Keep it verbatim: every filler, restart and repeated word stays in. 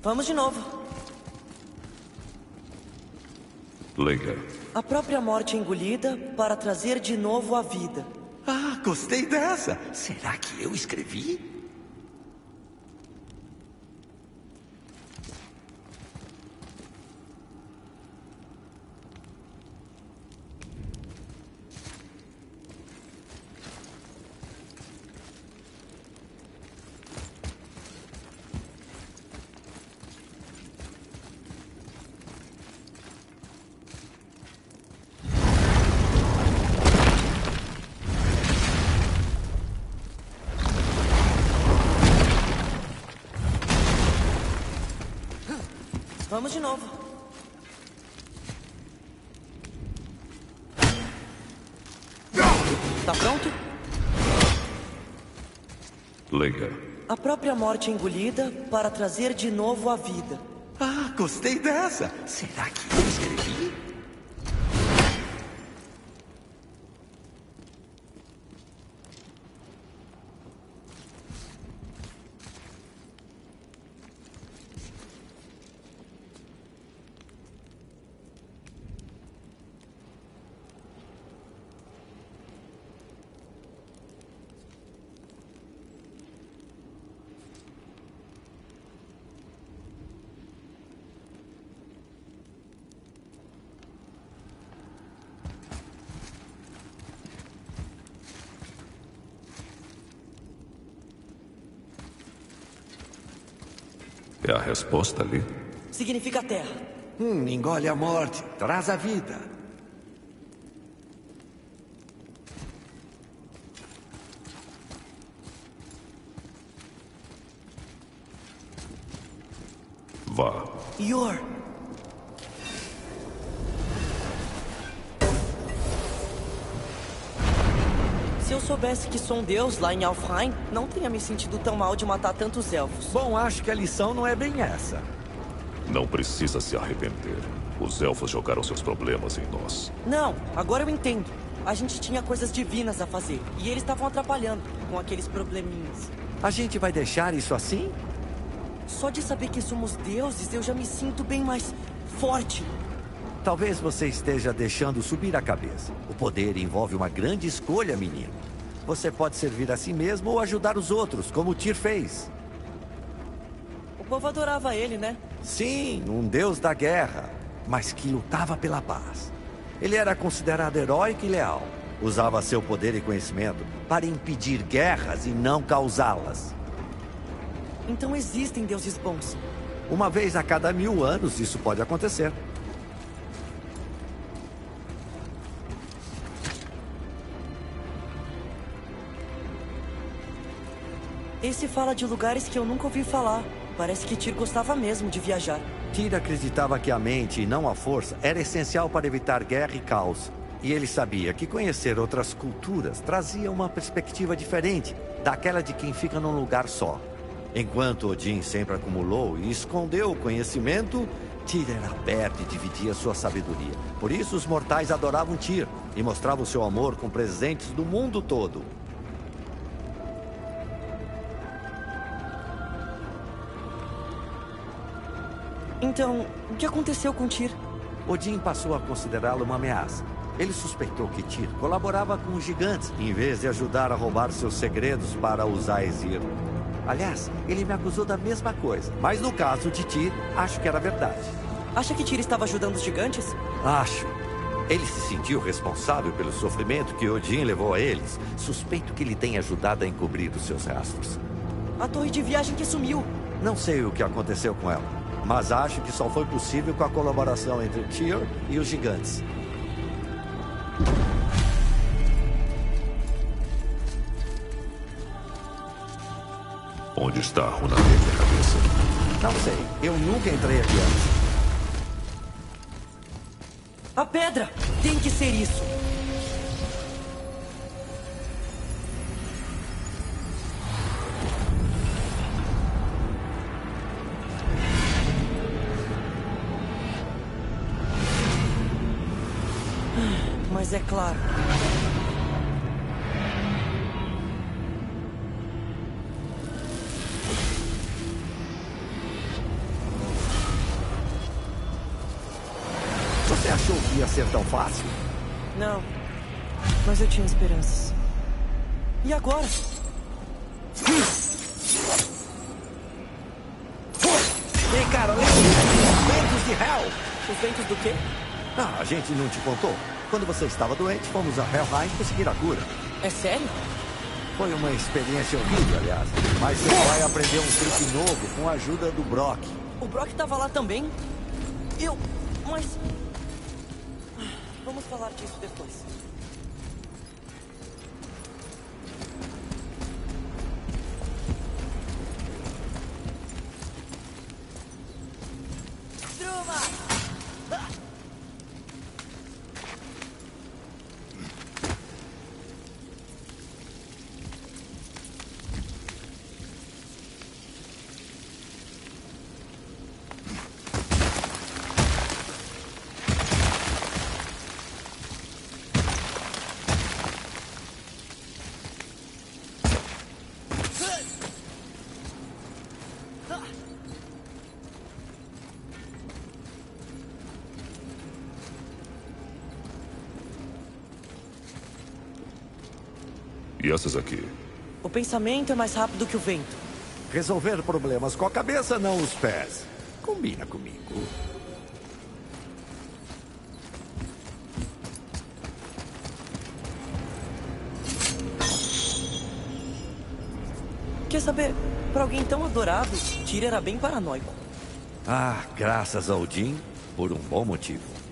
Vamos de novo. Leia. A própria morte é engolida para trazer de novo a vida. Ah, gostei dessa. Será que eu escrevi? Vamos de novo. Tá pronto? Leia. A própria morte é engolida para trazer de novo a vida. Ah, gostei dessa. Será que eu escrevi? É a resposta ali? Significa terra. Hum, engole a morte, traz a vida. Vá. Yor. Se eu soubesse que sou um deus lá em Alfheim, não teria me sentido tão mal de matar tantos elfos. Bom, acho que a lição não é bem essa. Não precisa se arrepender. Os elfos jogaram seus problemas em nós. Não, agora eu entendo. A gente tinha coisas divinas a fazer. E eles estavam atrapalhando com aqueles probleminhas. A gente vai deixar isso assim? Só de saber que somos deuses, eu já me sinto bem mais forte. Talvez você esteja deixando subir a cabeça. O poder envolve uma grande escolha, menino. Você pode servir a si mesmo ou ajudar os outros, como o Tyr fez. O povo adorava ele, né? Sim, um deus da guerra, mas que lutava pela paz. Ele era considerado heróico e leal. Usava seu poder e conhecimento para impedir guerras e não causá-las. Então existem deuses bons. Uma vez a cada mil anos, isso pode acontecer. Esse fala de lugares que eu nunca ouvi falar. Parece que Tyr gostava mesmo de viajar. Tyr acreditava que a mente e não a força era essencial para evitar guerra e caos. E ele sabia que conhecer outras culturas trazia uma perspectiva diferente daquela de quem fica num lugar só. Enquanto Odin sempre acumulou e escondeu o conhecimento, Tyr era aberto e dividia sua sabedoria. Por isso os mortais adoravam Tyr e mostravam seu amor com presentes do mundo todo. Então, o que aconteceu com Tyr? Odin passou a considerá-lo uma ameaça. Ele suspeitou que Tyr colaborava com os gigantes, em vez de ajudar a roubar seus segredos para os Aesir. Aliás, ele me acusou da mesma coisa. Mas no caso de Tyr, acho que era verdade. Acha que Tyr estava ajudando os gigantes? Acho. Ele se sentiu responsável pelo sofrimento que Odin levou a eles. Suspeito que ele tenha ajudado a encobrir os seus rastros. A torre de viagem que sumiu. Não sei o que aconteceu com ela, mas acho que só foi possível com a colaboração entre Tyr e os gigantes. Onde está a runa negra, cabeça? Não sei. Eu nunca entrei aqui antes. A pedra! Tem que ser isso! Mas é claro. achou que ia ser tão fácil? Não, mas eu tinha esperanças. E agora? Ei, cara, lembre dos ventos de Hell! Os ventos do quê? Ah, a gente não te contou. Quando você estava doente, fomos a Helheim conseguir a cura. É sério? Foi uma experiência horrível, aliás. Mas você vai aprender um truque novo com a ajuda do Brock. O Brock tava lá também? Eu... Mas... Vamos falar disso depois. E essas aqui? O pensamento é mais rápido que o vento. Resolver problemas com a cabeça, não os pés. Combina comigo. Quer saber? Pra alguém tão adorável, Tyr era bem paranoico. Ah, graças ao Jin, por um bom motivo.